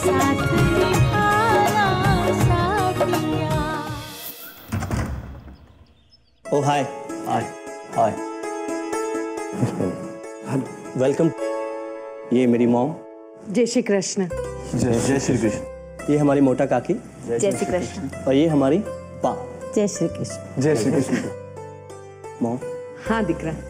साथ निभाना साथिया। ओ हाय हाय हाय, वेलकम। ये मेरी मॉम। जय श्री कृष्ण। जय श्री कृष्ण। ये हमारी मोटा काकी। जय श्री कृष्ण। और ये हमारी पा। जय श्री कृष्ण। जय श्री कृष्ण। मॉम। हाँ दिख रहा है।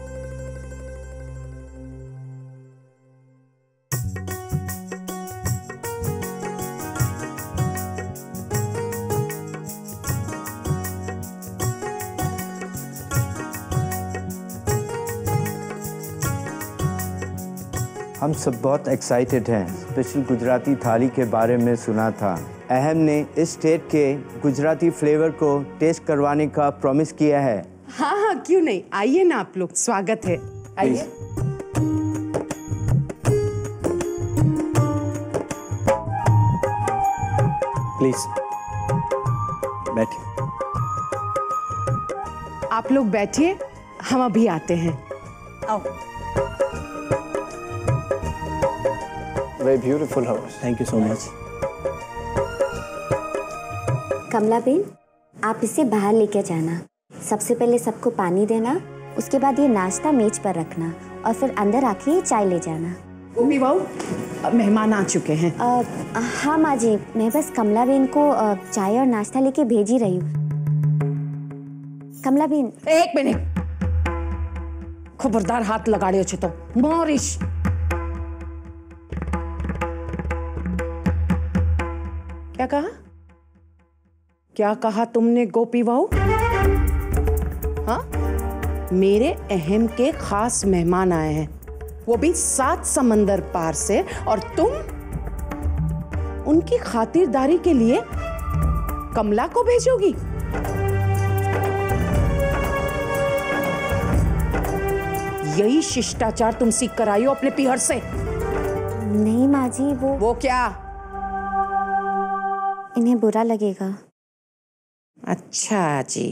हम सब बहुत एक्साइटेड हैं। स्पेशल गुजराती थाली के बारे में सुना था। अहम ने इस स्टेट के गुजराती फ्लेवर को टेस्ट करवाने का प्रॉमिस किया है। हाँ हाँ क्यों नहीं, आइए ना आप लोग, स्वागत है, आइए। प्लीज बैठिए। आप लोग बैठिए, हम अभी आते हैं। आओ। Very beautiful house. Thank you so much. Kamla ben, आप इसे बाहर लेके जाना। सबसे पहले सबको पानी देना, उसके बाद ये नाश्ता मेज पर रखना और फिर अंदर आके ये चाय ले जाना। गोपी बहू, मेहमान आ चुके हैं। हाँ माँ जी, मैं बस कमला बेन को चाय और नाश्ता लेके भेज ही रही हूँ। कमला बेन, एक मिनट, खबरदार हाथ लगाड़ियो छे तो मोरिश। क्या कहा? क्या कहा तुमने गोपी बहू? हाँ, मेरे अहम के खास मेहमान आए हैं, वो भी 7 समंदर पार से, और तुम उनकी खातिरदारी के लिए कमला को भेजोगी? यही शिष्टाचार तुम सीख कर आई हो अपने पीहर से? नहीं माँ जी, वो क्या? इन्हें बुरा लगेगा। अच्छा जी,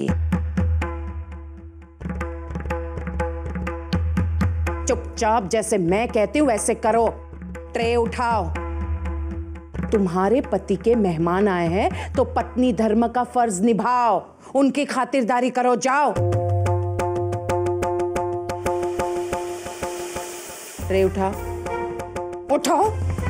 चुपचाप जैसे मैं कहती हूँ वैसे करो। ट्रे उठाओ। तुम्हारे पति के मेहमान आए हैं तो पत्नी धर्म का फर्ज निभाओ, उनकी खातिरदारी करो। जाओ, ट्रे उठाओ, उठाओ।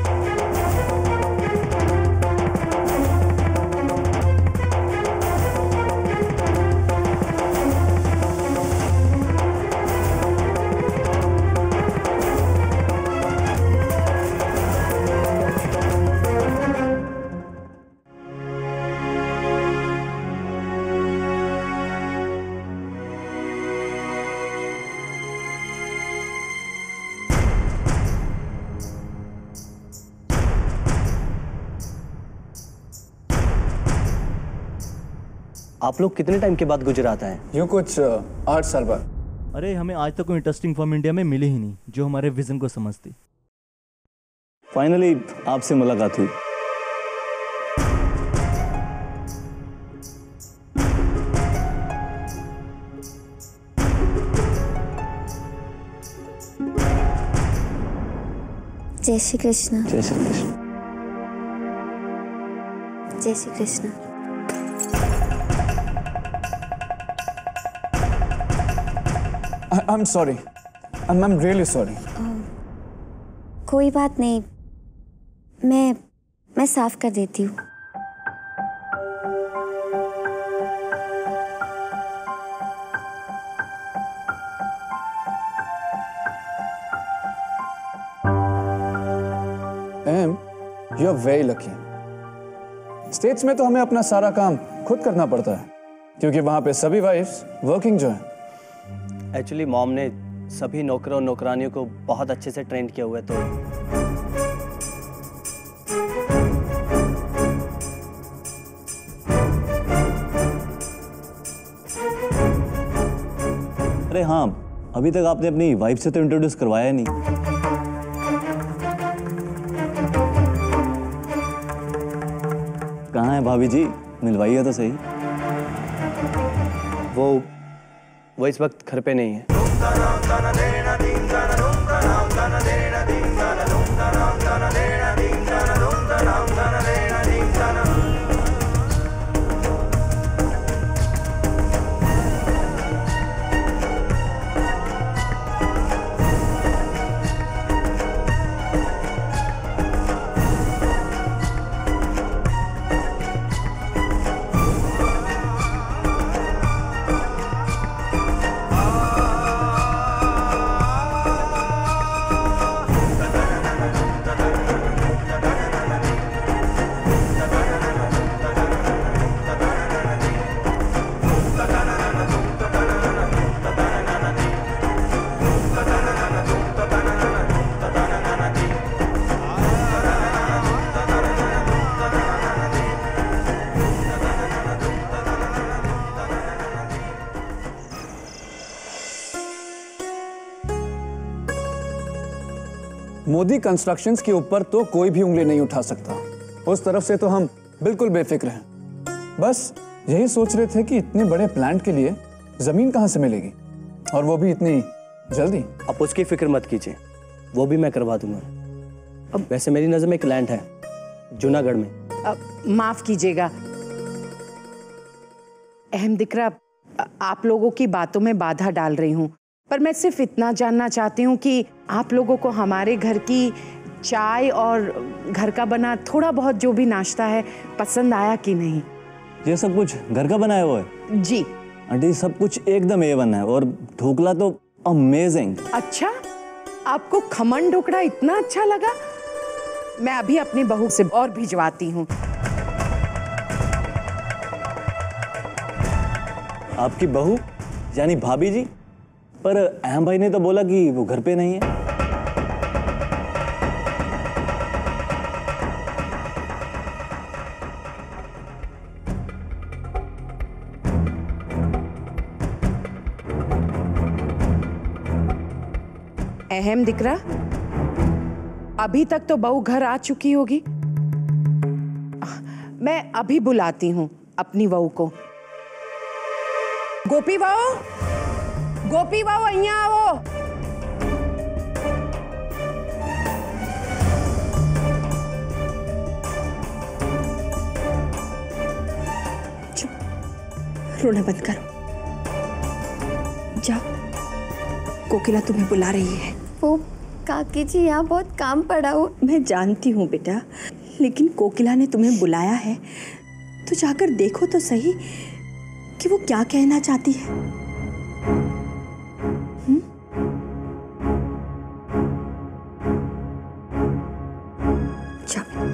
आप लोग कितने टाइम के बाद गुजरात आए? यूँ कुछ 8 साल बाद। अरे हमें आज तक कोई इंटरेस्टिंग फर्म इंडिया में मिली ही नहीं जो हमारे विजन को समझती। फाइनली आपसे मुलाकात हुई। जय श्री कृष्ण। जय श्री कृष्ण। जय Shri Krishna. I'm sorry. I'm really sorry. कोई बात नहीं, मैं साफ कर देती हूँ। You are very lucky. States में तो हमें अपना सारा काम खुद करना पड़ता है क्योंकि वहां पे सभी वाइफ्स वर्किंग जो है। एक्चुअली मॉम ने सभी नौकरों और नौकरानियों को बहुत अच्छे से ट्रेन किया हुआ है, तो अरे हाँ, अभी तक आपने अपनी वाइफ से तो इंट्रोड्यूस करवाया नहीं। कहाँ है भाभी जी? मिलवाइए तो सही। वो इस वक्त घर पे नहीं है। मोदी कंस्ट्रक्शंस के ऊपर तो कोई भी उंगली नहीं उठा सकता। उस तरफ से तो हम बिल्कुल बेफिक्र हैं। बस यही सोच रहे थे कि इतने बड़े प्लांट के लिए जमीन कहाँ से मिलेगी, और वो भी इतनी जल्दी। आप उसकी फिक्र मत कीजिए, वो भी मैं करवा दूंगा। अब वैसे मेरी नज़र में एक लैंड है जूनागढ़ में। माफ कीजिएगा अहम दिकरा, आप लोगों की बातों में बाधा डाल रही हूँ, पर मैं सिर्फ इतना जानना चाहती हूँ कि आप लोगों को हमारे घर की चाय और घर का बना थोड़ा बहुत जो भी नाश्ता है पसंद आया कि नहीं? ये सब कुछ घर का बनाया हुआ है जी। आंटी, सब कुछ एकदम A1 है, और ढोकला तो अमेजिंग। अच्छा, आपको खमन ढोकड़ा इतना अच्छा लगा? मैं अभी अपनी बहू से और भिजवाती हूँ। आपकी बहू यानी भाभी जी? पर अहम भाई ने तो बोला कि वो घर पे नहीं है। अहम दिकरा, अभी तक तो बहू घर आ चुकी होगी। मैं अभी बुलाती हूँ अपनी बहू को। गोपी बहू, गोपी बहू અહીંયા આવો। रोना बंद करो, जाओ, कोकिला तुम्हें बुला रही है। वो काकी जी यहाँ बहुत काम पड़ा हो। मैं जानती हूँ बेटा, लेकिन कोकिला ने तुम्हें बुलाया है तो जाकर देखो तो सही कि वो क्या कहना चाहती है। जाओ।